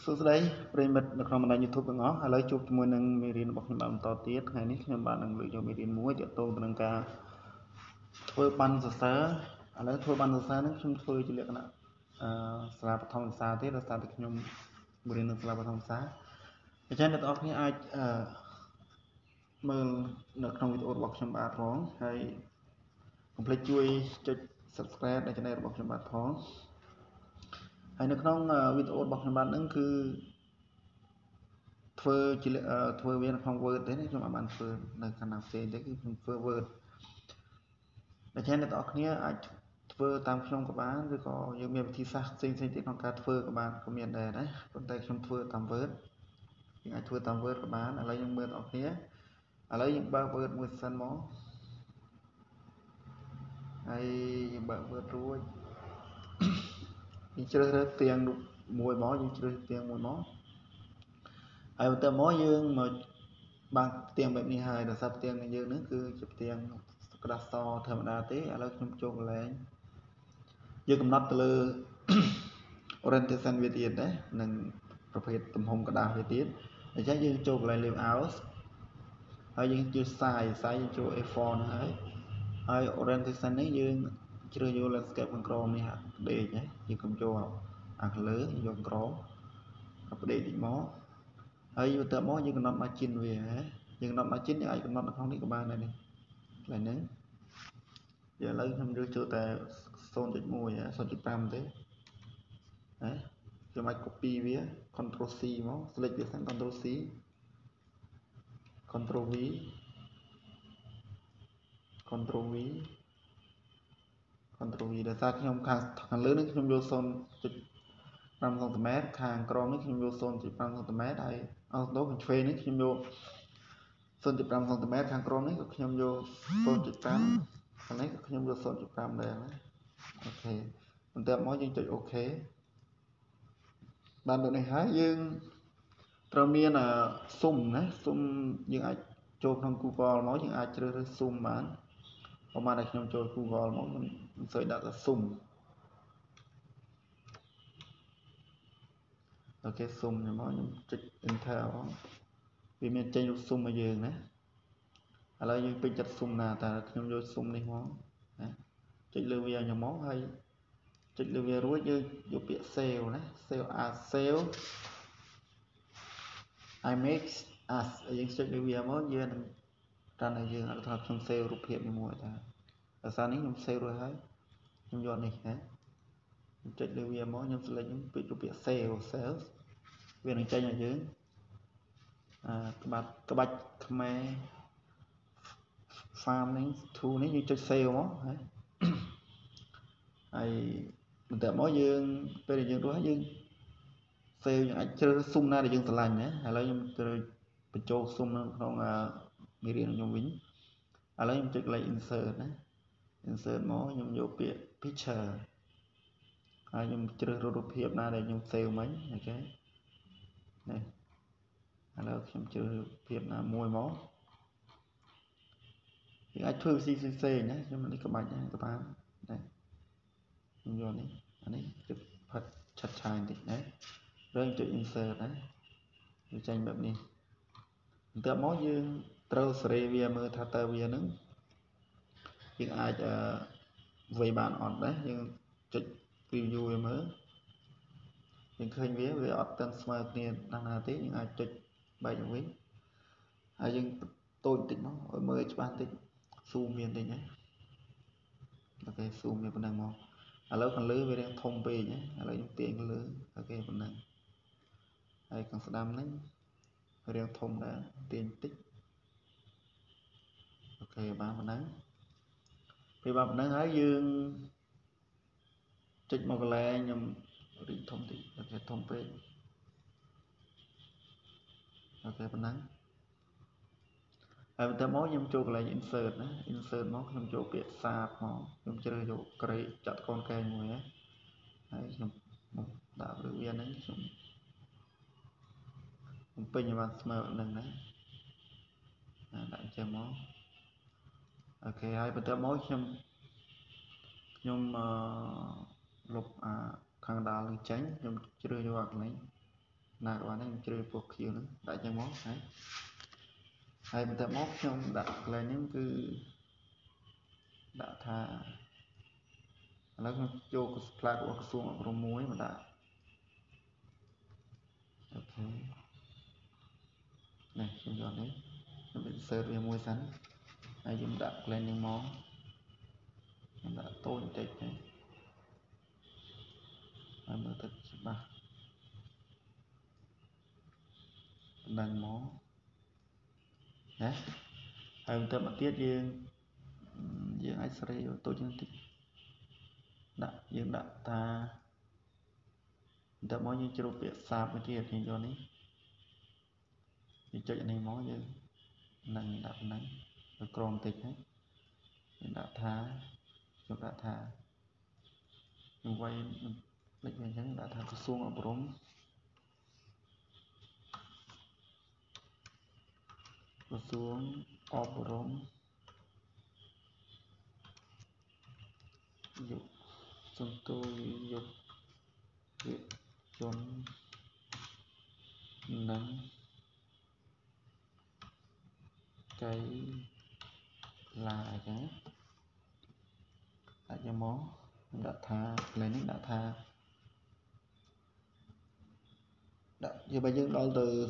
សួស្តីប្រិមិត្តនៅក្នុងបណ្ដាញ YouTube ទាំងអស់ឥឡូវជួបជាមួយនឹងមេរៀនរបស់ខ្ញុំបន្តទៀតថ្ងៃនេះខ្ញុំបាននឹងលើកយកមេរៀនមួយទាក់ទងទៅនឹងការធ្វើបានសរសើរឥឡូវធ្វើបានសរសើរនេះខ្ញុំធ្វើជាលក្ខណៈសាលាបឋមសិក្សាទេដោយសារតែខ្ញុំរៀននៅសាលាបឋមសិក្សាអញ្ចឹងអ្នកទាំងអស់គ្នាអាចមើលនៅក្នុងវីដេអូរបស់ខ្ញុំបាទផងហើយកុំភ្លេចជួយចុច Subscribe ដល់ Channel របស់ខ្ញុំបាទផងហើយនៅក្នុងវីដេអូរបស់ខ្ញុំបាទហ្នឹងគឺធ្វើវានៅក្នុង Word ទេខ្ញុំអត់បានធ្វើនៅខាងណាផ្សេងទេគឺខ្ញុំធ្វើ Word ដូច្នេះអ្នកទាំងអស់គ្នាអាចធ្វើតាមខ្ញុំក៏បានឬក៏យើងមានវិធីសាស្ត្រផ្សេងៗទៀតក្នុងការធ្វើក៏បានក៏មានដែរណាប៉ុន្តែខ្ញុំធ្វើតាម Word យើងអាចធ្វើតាម Word ក៏បានឥឡូវយើងមើលអ្នកទាំងអស់គ្នាឥឡូវយើងបើក Word មួយសិនមកហើយយើងបើក Word រួចយើងជ្រើសរើសផ្ទាំងមួយមកយើងជ្រើសផ្ទាំងមួយមកហើយបន្ទាប់មកយើងមកបានផ្ទាំងបែបនេះហើយដោយសារផ្ទាំងរបស់យើងនេះគឺជាផ្ទាំងក្តារសធម្មតាទេឥឡូវខ្ញុំចូលកន្លែងយើងកំណត់ទៅលើ orientation វាទៀតណានិងប្រភេទទំហំក្តារវាទៀតអញ្ចឹងយើងចូលកន្លែង layout ហើយយើងជួយ size យើងចូល A4 ហ្នឹងហើយ orientation នេះយើងជ្រើសយក landscape ខាងក្រោមនេះដេកណាយើងកុំចូលអាខាងលើយកក្រោមផ្ដេកតិចមកហើយបន្ទាប់មកយើងកំណត់ margin វាយើងកំណត់ margin យើងអាចកំណត់នៅក្នុងនេះក៏បានដែរនេះកន្លែងហ្នឹងឥឡូវខ្ញុំរើសចូលតែ 0.1 0.5 ទេណាខ្ញុំអាច copy វា Ctrl C មក select វាសិន Ctrl C Ctrl V Ctrl V Ctrl V ដោយសារខ្ញុំខាងលើនេះខ្ញុំយក 0.5 សង់ទីម៉ែត្រខាងក្រោមនេះខ្ញុំយក 0.5 សង់ទីម៉ែត្រហើយអត់ដូចខាងឆ្វេងនេះខ្ញុំយក 0.5 សង់ទីម៉ែត្រខាងក្រោមនេះក៏ខ្ញុំយក 0.5 ខាងនេះក៏ខ្ញុំយក 0.5 ដែរណាអូខេបន្ទាប់មកយើងចុចអូខេបានដូចនេះហើយយើងត្រូវមានស៊ុំណាស៊ុំយើងអាចចូលក្នុង Google មកយើងអាចជ្រើសរើសស៊ុំបានប្រហែលតែខ្ញុំចូល Google មកខ្ញុំសើចដាក់តែស៊ុំអូខេស៊ុំខ្ញុំមកខ្ញុំចុច Enter មកវាមានចេញរូបស៊ុំមកយើងណាឥឡូវយើងពេញចិត្តស៊ុំណាតែខ្ញុំយកស៊ុំនេះមកណាចុចលើវាខ្ញុំមកហើយចុចលើវារួចយើងយកពាក្យ save ណា save as save image as យើងចុចលើវាមកយើងនឹងតាមដែលយើងអត់ថាខ្ញុំ save រូបភាពនេះមួយថាដោយសារនេះខ្ញុំ save រួចហើយខ្ញុំយកនេះណាខ្ញុំចុចលើវាមកខ្ញុំ select ខ្ញុំពេចរូបពាក្យ save វានឹងចេញឲ្យយើងក្បាច់ខ្មែរ farming tool នេះយើងចុច save មកហើយបន្ទាប់មកយើងពេលដែលយើងរួចហើយយើង save យើងអាចជ្រើសស៊ុំណាដែលយើងស្រឡាញ់ណាឥឡូវខ្ញុំត្រូវបញ្ចូលស៊ុំនៅក្នុងមេរៀនខ្ញុំវិញឥឡូវខ្ញុំចុចកន្លែង insert ណា insert មកខ្ញុំយកពាក្យ picture ហើយខ្ញុំជ្រើសរើសរូបភាពណាដែលខ្ញុំ save មិញអូខេនេះឥឡូវខ្ញុំជ្រើសរូបភាពណាមួយមកយើងអាចធ្វើវិធីផ្សេងៗណាខ្ញុំនេះក្បាច់ណាក៏បានណាខ្ញុំយកនេះអានេះគឺផិតឆាត់ឆាយបន្តិចណាហើយចុច insert ណាវាចេញបែបនេះបន្ទាប់មកយើងត្រូវសេរីវាមើលថាតើវានឹងយើងអាចវាយបានអត់ដែរយើងចុច preview វាមើលយើងឃើញវាអត់ទាំងស្មើគ្នាណាទេយើងអាចចុចបែកវិញហើយយើងតូចបន្តិចមកឲ្យមើលច្បាស់បន្តិច zoom វាបន្តិចណាអូខេ zoom វាប៉ុណ្ណឹងមកឥឡូវខាងលើវារាងធំពេកណាឥឡូវខ្ញុំទាញខាងលើអូខេប៉ុណ្ណឹងហើយខាងស្ដាំហ្នឹងរាងធំដែរទាញបន្តិចអូខេបានប៉ុណ្ណឹងពេលបានប៉ុណ្ណឹងហើយយើងចុចមកកន្លែងខ្ញុំរីកធំតិចអូខេធំពេកអូខេប៉ុណ្ណឹងហើយបន្ទាប់មកខ្ញុំចូលកន្លែង insert ណា insert មកខ្ញុំចូលពាក្យសាបមកខ្ញុំជ្រើសយកក្រេចាត់កូនកែងមួយណាហើយខ្ញុំដាក់លើវាហ្នឹងខ្ញុំពេញឲ្យបានស្មើនឹងណាដាក់អញ្ចឹងមកអូខេហើយបន្ទាប់មកខ្ញុំលុបខាងដាល់នឹងចេញខ្ញុំជ្រើសយកអាកន្លែង nào các bạn ấy chơi bộ khiêu nữa đại cho món đấy hay mình ta móc trong đặt là những cứ đã thà nó cho cái flag của xuống ở muối mà đã ok này chúng giờ đấy nó bị sơ về muối sắn hay chúng đặt lên những món đã tôi tịch này hay mở thật ba đằng món đấy hay mình ta bắt tiết dương dương X-ray tôi chân tích đã dương đã ta đã món như châu Việt sạp với thiệt thì cho này thì chơi này món như nâng đặt nâng rồi còn tịch hết đã tha chúng đã tha nhưng quay lịch về nhấn đã tha cái xuống ở bóng cái xuống ở bóng dục chúng tôi dục việc chọn nâng cái là cái lại cho món đã tha lên những đã tha đã như bây giờ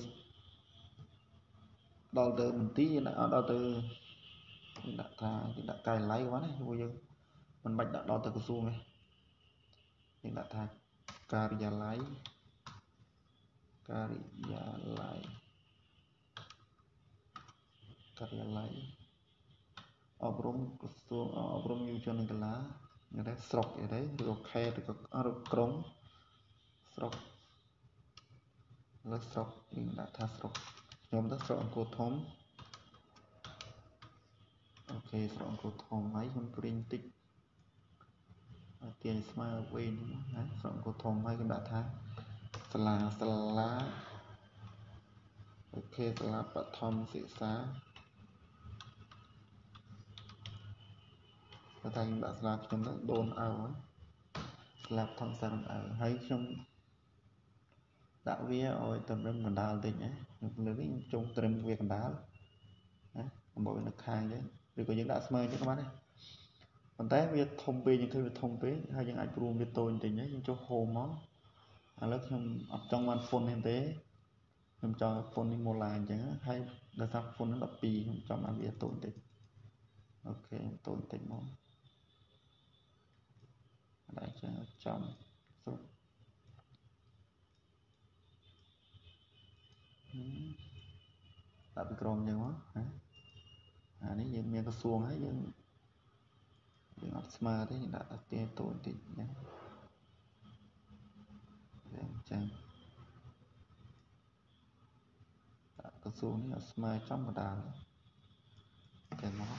đo từ mình tí như đã đo từ đã tha đã cài lấy quá này bây giờ mình bạch đã đo từ cái xuông này thì đã tha cài giờ lấy cài lấy ở brom như cho nên cái lá người ta sọc ở đấy rồi khe rồi cống sọc lớp sọc mình đã tha sọc nhóm đất sọc cô thống ok sọc cô thống máy con print tích tiền smile quên sọc cô thống máy con đã tha sala ok sala bát thom sĩ xá và thành đã sala trong đó đồn ảo làm thằng sang ở hay trong đạo vía ôi tầm râm còn đào tình ấy lớn trong tầm việc còn đá mỗi nó khai đấy rồi có những đã smile cho các bạn này còn té việc thông pin những thứ thông pin hay những ai pro việc tôi tình ấy cho hồ món lớp trong ăn phone em tế em cho phone đi mua lại chẳng hay là sao phone nó đập pì trong ăn việc tôi tình ok tôi tình món lại cho trong số đặt chrome như đó nếu như miếng có xuông ấy nhưng ngọc smart đấy đã tiền tôi tình nhé chẳng có xuống này smile trong một đàn cái nó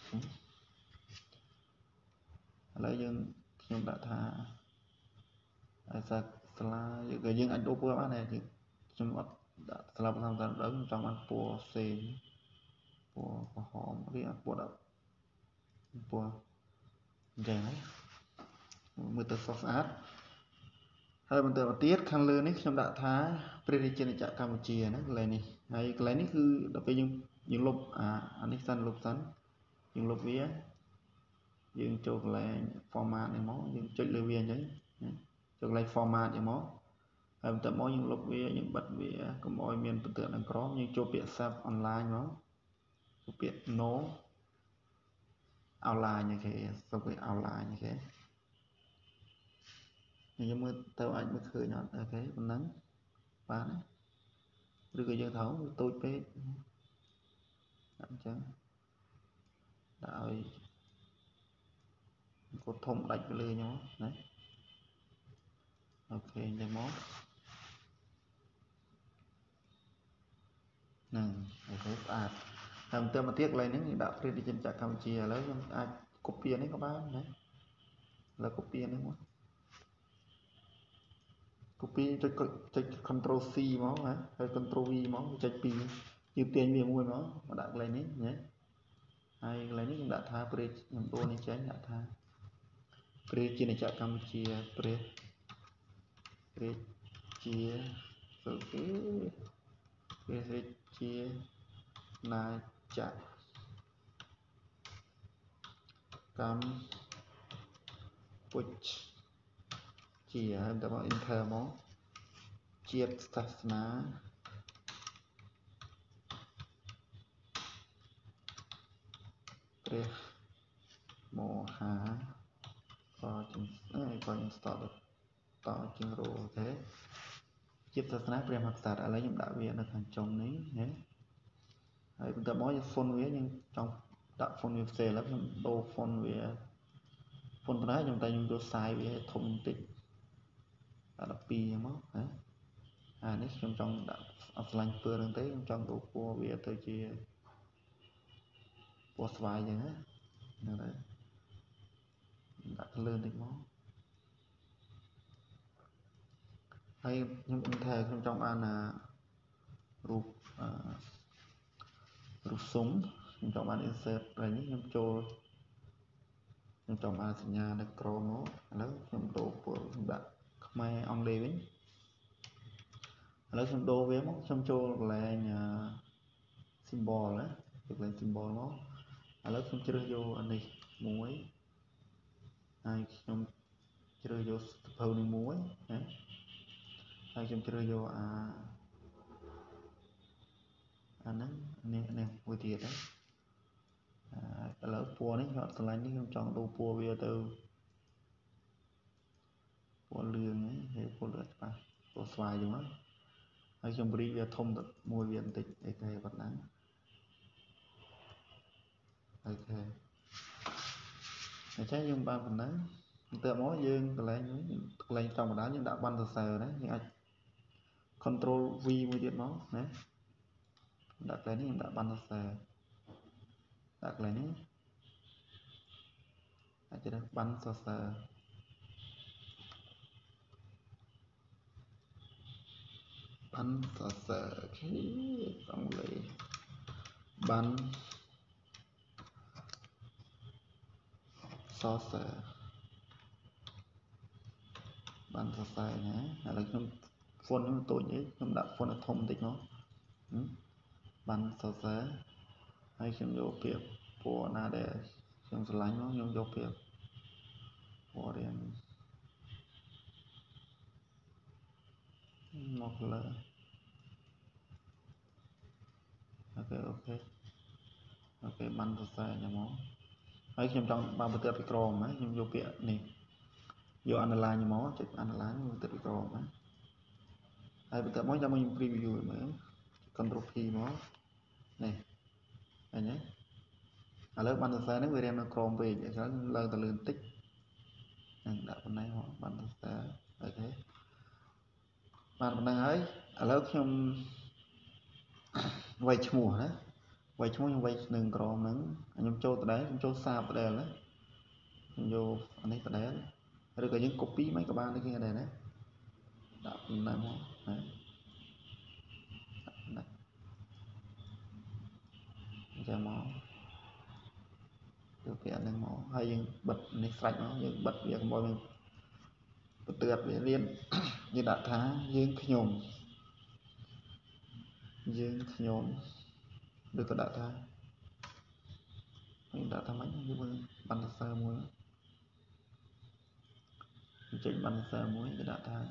lấy dân nhưng đã thà sạc là cái dân anh đô bữa này thì trong mặt đã làm tham gia lớn trong ăn của c của họ cái của đập của rẻ mười tờ sọt át hay mình tự tiết khăn lư này trong đã thá pre trên chợ Campuchia nó này này hay cái này cứ đập những lục anh ấy xanh lục sắn những lục vía dương cho lại format này máu dương chơi lưu viên đấy cho lại format này máu em tập máu những lục vía những bật vía có mọi miền tự tượng đang có nhưng cho biệt sắp online nó biệt nố outline như thế sau cái outline như thế nhưng mà tao anh mới khởi nhọn ở cái con nắng bán đấy rồi cái dương thấu tôi phết chẳng đạo có thông đánh cái lưới nhau đấy ok để món này thấy làm tên mà tiếc lên những đạo đi trên chợ Campuchia lấy ai copy đấy các bạn đấy là copy đấy mà copy cho control C máu hả hay control V máu cho pi như tiền miếng mua máu mà đặt lên đấy nhé hay lấy những đã tha pre những đô này tránh đã tha pre trên chợ Campuchia pre chia អូខេវាជាណាចកម្ពុជាហើយតើមក enter មកជាតិសាសនាព្រះមហាក៏ខ្ញុំស្តតតជាងរោអូខេជាតិសាសនាព្រះមហាក្សត្រឥឡូវខ្ញុំដាក់វានៅខាងចុងនេះណាហើយបន្ទាប់មកយើង font វាយើងចង់ដាក់ font វាផ្សេងឥឡូវខ្ញុំដូរ font វា font ប៉ុណ្ណាខ្ញុំតែខ្ញុំយក size វាធំបន្តិចដាក់12អញ្ចឹងមកណានេះខ្ញុំចង់ដាក់អត់ឆ្លាញ់ពណ៌ហ្នឹងទេខ្ញុំចង់ដូរពណ៌វាទៅជាពណ៌ស្វាយអញ្ចឹងណាហ្នឹងហើយដាក់ color បន្តិចមកហើយខ្ញុំ enter ខ្ញុំចង់បានរូបស៊ុំខ្ញុំចង់បាន insert ហើយនេះខ្ញុំចូលខ្ញុំចង់បានសញ្ញានៅក្រោមមកឥឡូវខ្ញុំដូរពណ៌ខ្ញុំដាក់ខ្មែរអង់គ្លេសវិញឥឡូវខ្ញុំដូរវាមកខ្ញុំចូលកន្លែងsymbol ណាកន្លែង symbol មកឥឡូវខ្ញុំជ្រើសយកអានេះមួយហើយខ្ញុំជ្រើសយកសភៅនេះមួយណាហើយខ្ញុំជ្រើសយកអាហ្នឹងនេះមួយទៀតណាឥឡូវពណ៌នេះខ្ញុំអត់ឆ្លាញ់នេះខ្ញុំចង់ដូរពណ៌វាទៅពណ៌លឿងហ្នឹងពណ៌លឿងច្បាស់ពណ៌ស្វាយចឹងមកហើយខ្ញុំបរីវាធំទៅមួយវាបន្តិចអីគេប៉ុណ្ណឹងអូខេអញ្ចឹងយើងបានប៉ុណ្ណឹងបន្ទាប់មកយើងកន្លែងធម្មតាយើងដាក់ប័ណ្ណសរសើរណាយើងអាច control V មួយទៀតមកណាដាក់កន្លែងនេះខ្ញុំដាក់ប័ណ្ណសរសើរដាក់កន្លែងនេះអាចជ្រើសប័ណ្ណសរសើរអូខេអង់គ្លេសប័ណ្ណសរសើរបានសរសើរណាឥឡូវខ្ញុំ font នេះតូចអីខ្ញុំដាក់ font ធំបន្តិចមកបានសរសើរហើយខ្ញុំយកពាក្យពណ៌ណាដែលខ្ញុំស្រឡាញ់មកខ្ញុំយកពាក្យពណ៌រៀងមកលើអូខេបានសរសើរហ្នឹងមកហើយខ្ញុំចង់បានបន្ទាត់ពីក្រមណាខ្ញុំយកពាក្យនេះយក underline មកចុច underline បន្ទាត់ពីក្រមណាហើយបន្ទាប់មកចាំខ្ញុំ preview មើល control P មកនេះឃើញទេឥឡូវបានសរសើរហ្នឹងវារៀងនៅក្រមពេកអញ្ចឹងឡើងទៅលើបន្តិចនឹងដាក់ប៉ុណ្ណេះមកបានសរសើរអូខេបានប៉ុណ្ណឹងហើយឥឡូវខ្ញុំវាយឈ្មោះណាវាយឈ្មោះខ្ញុំវាយនឹងក្រមហ្នឹងខ្ញុំចូលដដែលខ្ញុំចូលសារដដែលណាខ្ញុំយកអានេះដដែលឬក៏យើង copy មិនក៏បានដូចគ្នាដែរណាដាក់ប៉ុណ្ណឹងមកណាចាំមកយកពាក្យហ្នឹងមកហើយយើងបិទនេះស្រេចមកយើងបិទវាកុំឲ្យវាបន្ទាត់វារៀនយើងដាក់ថាយើងខ្ញុំឬក៏ដាក់ថាយើងដាក់ថាម៉េចយើងមើលបានសរសើរមួយចេញបានសរសើរមួយគេដាក់ថា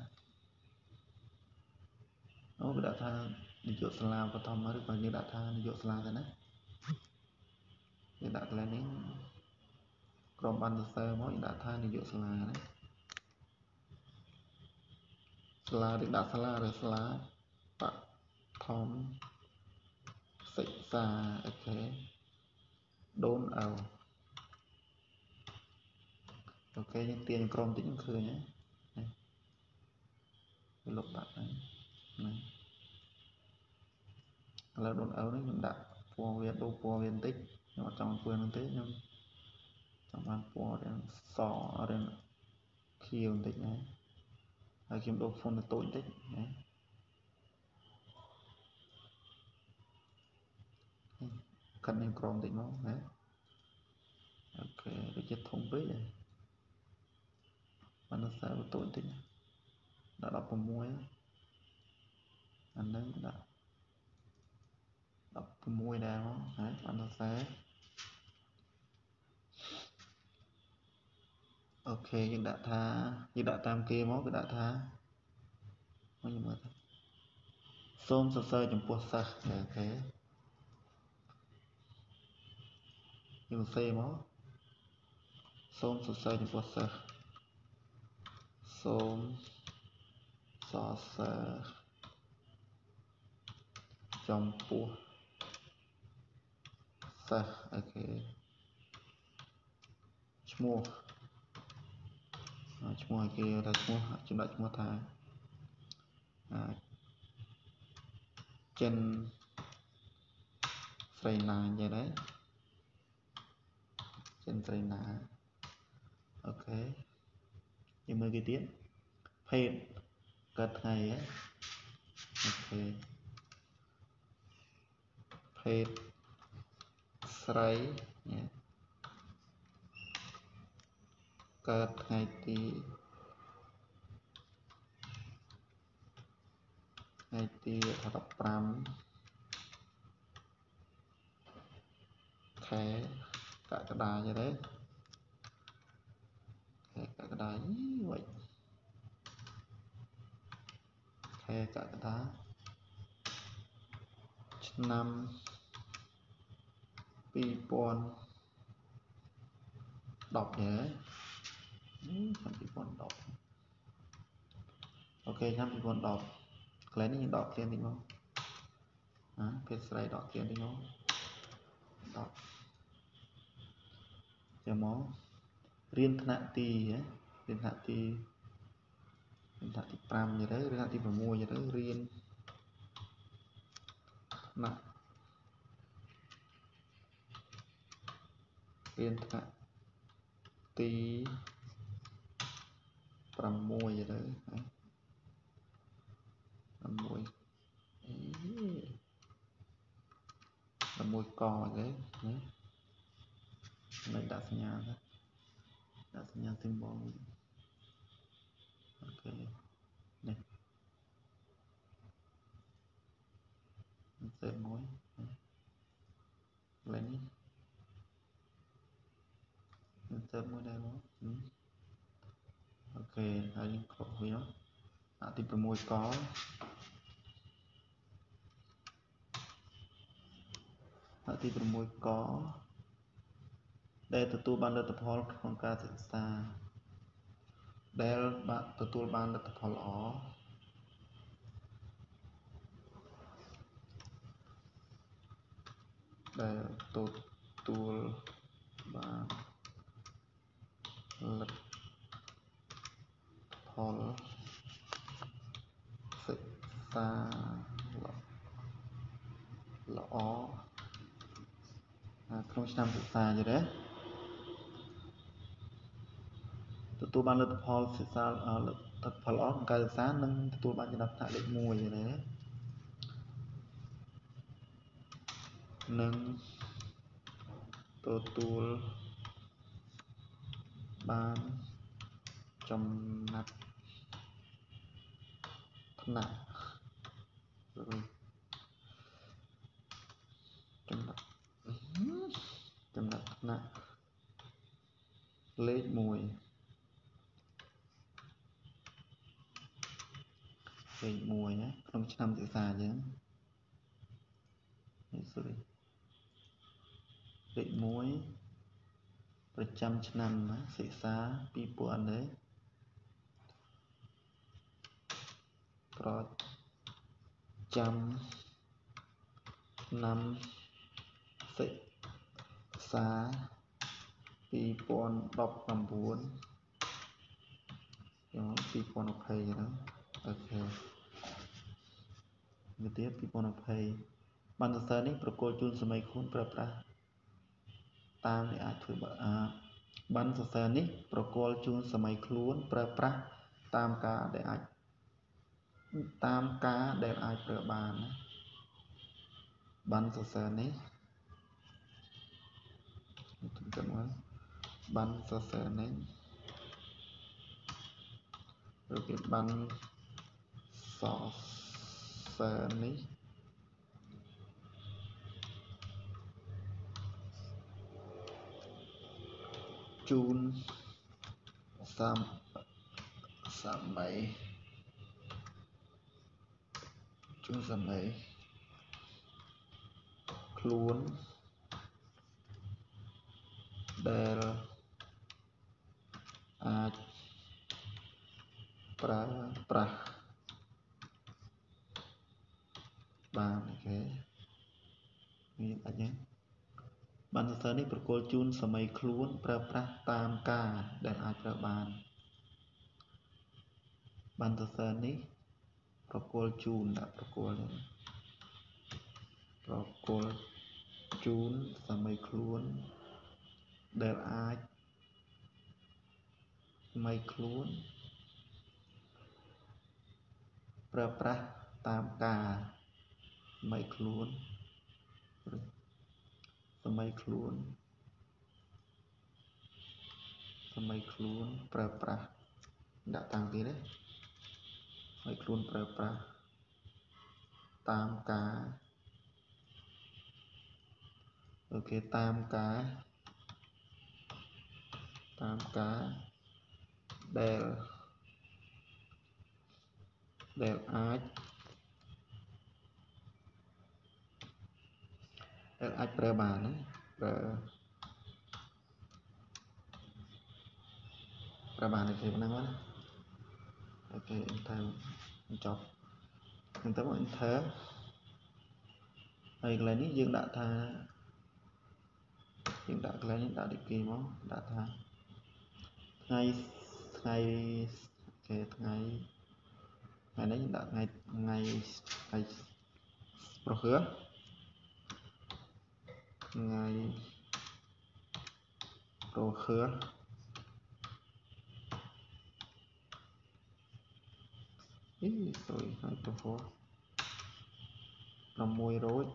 គេដាក់ថានាយកសាលាបឋមឬក៏យើងដាក់ថានាយកសាលាទៅណាយើងដាក់កន្លែងនេះក្រុមបានសរសើរមកយើងដាក់ថានាយកសាលាណាសាលាឬដាក់សាលាឬសាលាបឋមសិក្សាអូខេដូនអោអូខេយើងទាញក្រុមតិចយើងឃើញណាវាលុបបាត់ហើយណាឥឡូវដូនអោនេះខ្ញុំដាក់ពណ៌វាដូរពណ៌វាបន្តិចខ្ញុំអត់ចង់ធ្វើហ្នឹងទេខ្ញុំចង់បានពណ៌រាងសរាងខៀវបន្តិចណាហើយខ្ញុំដូរ font ទៅតូចបន្តិចណាកាត់នឹងក្រមបន្តិចមកណាអូខេវាជាធំពេកបានសរសើរតូចបន្តិចដល់16 anh nâng đã đọc cái mùi đèn đó đấy bạn nó sẽ ok nhưng đã tha như đã tam kia máu cái đã tha có như mà xôm sơ sơ trong bột sơ ok nhưng xe máu xôm sơ sơ trong bột sơ xôm sơ sơ trong bột sơ ok mua mua kia là mua chúng ta mua thà chân xây nà vậy đấy chân xây nà ok nhưng mà cái tiếng phê cật này ấy ok phê xây nhé cật ngày tí thập pram khé cả cái đài vậy đấy khé cả cái đài vậy khé cả cái đá năm pi pon đọc vậy đấy năm pi pon đọc ok năm pi pon đọc lấy những đọc tiền thì không phê xây đọc tiền thì không đọc cho mó riêng thân nạn tì riêng thân nạn tì pram như đấy riêng nạn tì vào mua như đấy riêng nặng riêng thân nạn tì pram mua như đấy pram môi cò đấy mình đặt nhà đó đặt nhà symbol ok này sẽ mối lấy sẽ mối đây đó ok hay những khổ với nó tìm cái môi có tìm cái môi có đây từ tu ban được tập hall không ca thực xa đây bạn từ tu ban được tập hall ó đây tu tu ban lực hall thực xa lõ không năm thực xa vậy đấyទទួលបានលទ្ធផលសិក្សាលទ្ធផលល្អក្នុងការសិក្សានិងទទួលបានចំណាត់ថ្នាក់លេខ1vậy đấyនិងទទួលបានចំណាត់ថ្នាក់ចំណាត់ថ្នាក់លេខ1លេខ1ណាក្នុងឆ្នាំសិក្សាអញ្ចឹងនេះ sorry លេខ1ប្រចាំឆ្នាំណាសិក្សា2000នេះប្រចាំឆ្នាំសិក្សា2019 2020ណាអូខេវាទៀត2020បានសរសើរនេះប្រគល់ជូនសម័យខ្លួនប្រើប្រាស់តាមដែលអាចធ្វើបានសរសើរនេះប្រគល់ជូនសម័យខ្លួនប្រើប្រាស់តាមការដែលអាចប្រើបានណាបានសរសើរនេះទៅមកបានសរសើរនេះឬគេបានសរសើនេះជូនសម័យខ្លួនដែលអាចប្រើប្រាស់បានគេមានអញ្ចឹងបានសរសើរនេះប្រគល់ជូនសម័យខ្លួនប្រើប្រាស់តាមការដែលអាចប្រើបានបានសរសើរនេះប្រគល់ជូនដាក់ប្រគល់ជូនសម័យខ្លួនដែលអាចសម័យខ្លួនប្រើប្រាស់តាមការសម័យខ្លួនប្រើប្រាស់ដាក់តាំងពីនេះសម័យខ្លួនប្រើប្រាស់តាមការអូខេតាមការដែលអាចប្រើបានណាប្រើបានគេប៉ុណ្ណឹងណាអូខេ enter ចប់ហ្នឹងទៅ enter ហើយកន្លែងនេះយើងដាក់ថាកន្លែងនេះដាក់ទីគេមកដាក់ថាថ្ងៃនេះដាក់ថ្ងៃប្រហឺថ្ងៃប្រហឺថ្ងៃប្រហឺ600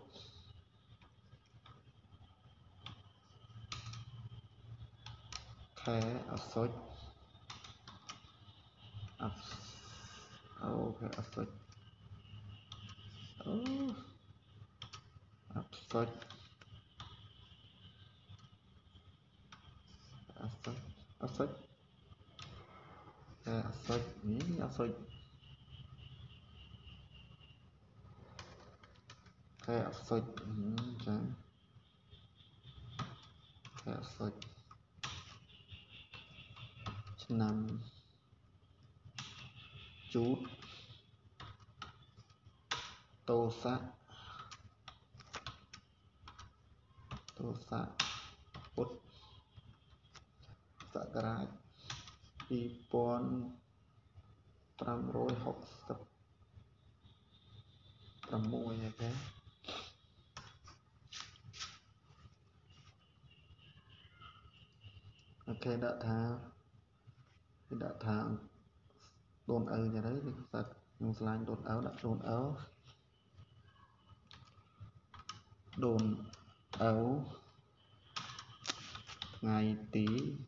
ខែអស្សុចអូខែអស្សុចនេះអស្សុចខែអស្សុចចាខែអស្សុចឆ្នាំជូតតោស័កពុទ្ធសករាជ2566ហើយគេអូខេដាក់ថាដូនឪចឹងទៅនេះសាច់ខ្ញុំឆ្លាញ់ដូនឪដាក់ដូនឪថ្ងៃទី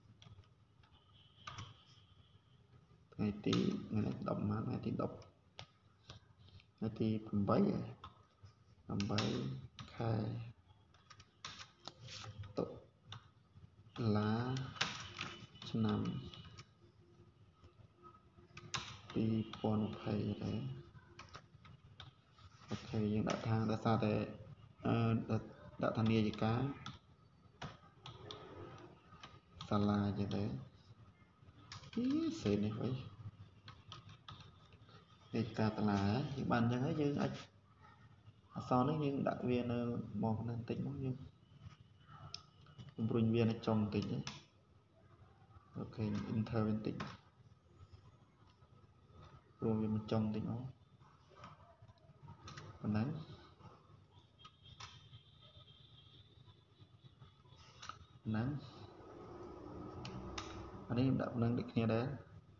ថ្ងៃទី10ថ្ងៃទី8ខែតុលាឆ្នាំ2020ដែរអូខេយើងដាក់ថាដោយសារតែដាក់ថានាយិកាសាលាចឹងទៅសេនេះវិញនាយិកាសាលាយើងបានចឹងហើយយើងអាចអក្សរនេះយើងដាក់វានៅមកបន្តិចមកយើងជំរុញវានៅចុងបន្តិចណាអូខេ enter បន្តិចព្រោះវាមកចុងបន្តិចមកប៉ុណ្ណឹងអានេះខ្ញុំដាក់ប៉ុណ្ណឹងដូចគ្នាដែរ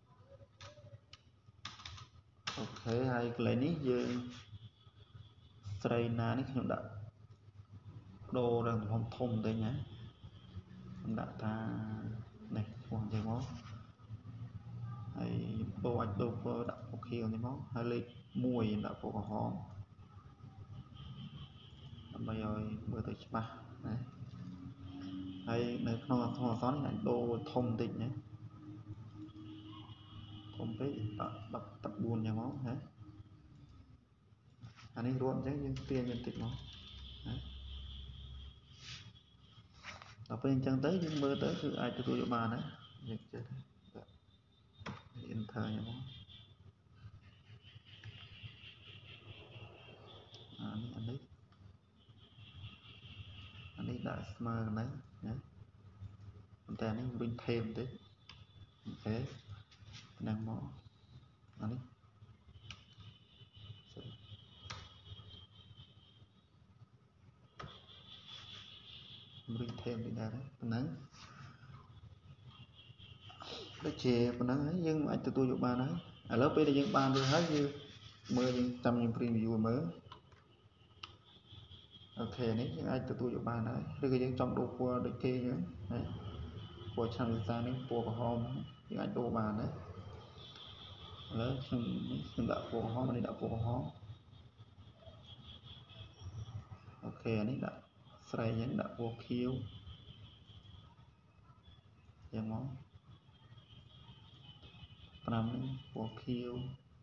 អូខេហើយកន្លែងនេះយើងស្រីណានេះខ្ញុំដាក់ដូរដល់ទំហំធំបន្តិចណាខ្ញុំដាក់ថានេះឈ្មោះអញ្ចឹងមកហើយដូរអាចដូរពណ៌ដាក់ពណ៌ខៀវនេះមកហើយលេខ1ដាក់ពណ៌ក្រហមដើម្បីឲ្យមើលទៅច្បាស់ណាហើយនៅក្នុងអក្សរអក្សរនេះអាចដូរធំបន្តិចណាធំពេកដល់14យ៉ាងមកណាអានេះរួចអញ្ចឹងយើងទាញបន្តិចមកណាដល់ពេលអញ្ចឹងទៅយើងមើលទៅគឺអាចទទួលយកបានណាយើងចេះ enter យ៉ាងមកអានេះដាក់ស្មើហ្នឹងណាប៉ុន្តែអានេះវិញថេមតិចអូខេហ្នឹងមកអានេះវិញថេមតិចដែរប៉ុណ្ណឹងដូចជាប៉ុណ្ណឹងហើយយើងអាចទទួលយកបានហើយឥឡូវពេលដែលយើងបានរួចហើយយើងមើលយើងចាំយើង preview មើលអូខេនេះយើងអាចទទួលយកបានហើយឬក៏យើងចង់ដូរពណ៌ដូចគេអញ្ចឹងណាពណ៌ឆានវិសានេះពណ៌ក្រហមយើងអាចដូរបានណាឥឡូវខ្ញុំដាក់ពណ៌ក្រហមនេះដាក់ពណ៌ក្រហមអូខេអានេះដាក់ស្រែអញ្ចឹងដាក់ពណ៌ខៀវយ៉ាងមក5នេះពណ៌ខៀវ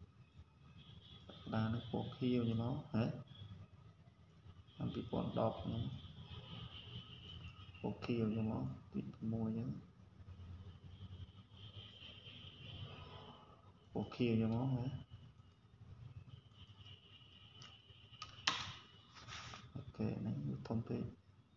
ដាក់នេះពណ៌ខៀវយ៉ាងមកហ៎2010ហ្នឹងពណ៌ខៀវយ៉ាងមកទី6អញ្ចឹងពណ៌ខៀវយ៉ាងមកហ៎អូខេនេះធំពេក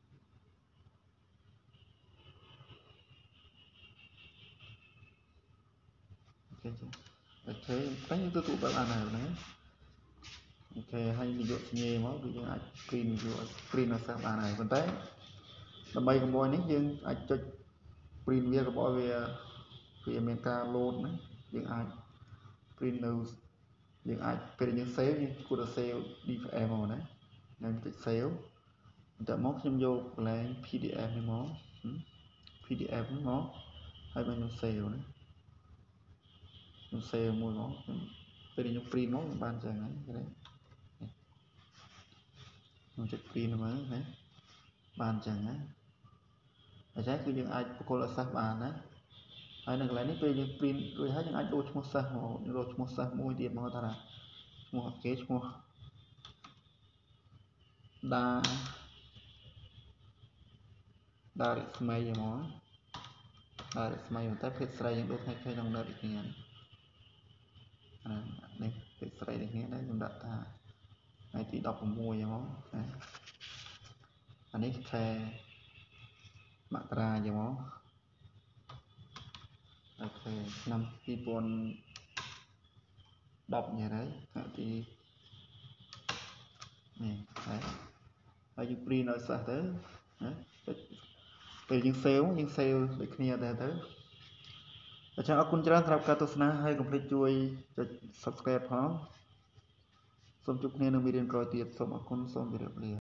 អូខេតែយើងទទួលបានហើយណាអូខេហើយនិយោជញាមកគឺយើងអាច print ឲ្យសិស្សបានហើយប៉ុន្តែដើម្បីកុំឲ្យនេះយើងអាចចុច print វាកុំឲ្យវាមានការ load ណាយើងអាច print នៅយើងអាចពេលយើង save យើងគួរតែ save DPM មកណាខ្ញុំចុច save តែមកខ្ញុំយកកន្លែង PDF នេះមក PDF នេះមកហើយខ្ញុំ save ណាខ្ញុំ save មួយមកពេលខ្ញុំ print មកខ្ញុំបានចឹងហើយខ្ញុំចុច print មើលណាបានចឹងណាអញ្ចឹងគឺយើងអាចបកគលឲ្យសិស្សបានណាហើយនៅកន្លែងនេះពេលយើង print រួចហើយយើងអាចដូរឈ្មោះសិស្សមកដូរឈ្មោះសិស្សមួយទៀតមកថាឈ្មោះគេឈ្មោះដារិស្មីហ្មងដារិស្មីតែភេទស្រីយើងដូរថ្ងៃក្នុងនៅដូចគ្នានេះភេទស្រីដូចគ្នាដែរខ្ញុំដាក់ថាថ្ងៃទី16ហ្មងអានេះខែមករាហ្មងអូខេឆ្នាំ2010យ៉ាងហើយថ្ងៃទីនេះហើយយើង print ឲ្យសិស្សទៅណាពេលយើង save ដូចគ្នាដែរទៅអញ្ចឹងអរគុណច្រើនសម្រាប់ការទស្សនាហើយកុំភ្លេចជួយចុច subscribe ផងសូមជួបគ្នានៅមេរៀនក្រោយទៀតសូមអរគុណសូមជម្រាបលា